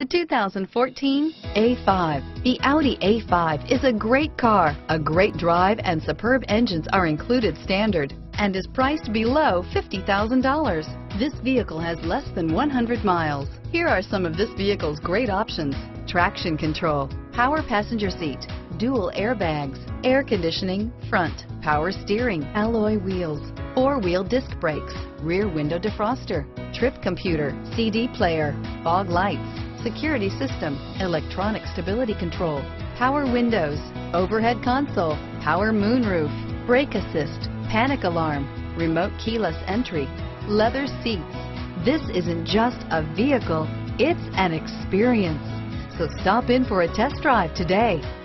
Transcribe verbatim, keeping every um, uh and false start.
The two thousand fourteen A five. The Audi A five is a great car. A great drive and superb engines are included standard and is priced below fifty thousand dollars. This vehicle has less than one hundred miles. Here are some of this vehicle's great options: traction control, power passenger seat, dual airbags, air conditioning, front, power steering, alloy wheels, four-wheel disc brakes, rear window defroster, trip computer, C D player, fog lights, security system, electronic stability control, power windows, overhead console, power moonroof, brake assist, panic alarm, remote keyless entry, leather seats. This isn't just a vehicle, it's an experience. So stop in for a test drive today.